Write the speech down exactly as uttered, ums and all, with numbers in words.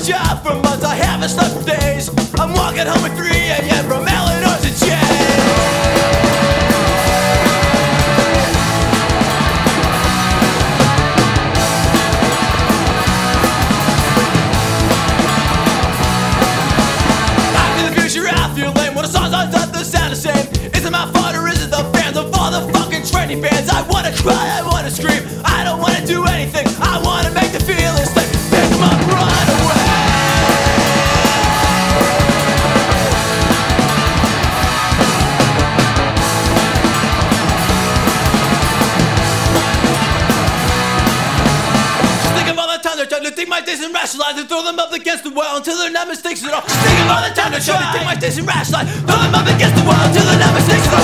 job for months, I haven't slept for days. I'm walking home at three A M from Eleanor's and Jay. I feel lame when the songs I thought the sound the same. Is it my fault or is it the fans of all the fucking trendy bands? I wanna cry, I wanna scream, I don't wanna do anything. I wanna make the feelings like pick them up, run away. Just think of all the time they're trying to think my days and rationalize and throw them up against the wall until they're not mistakes at all. Just think of all the time they're trying to think my days and rationalize, throw them up against the wall until they're not mistakes at all.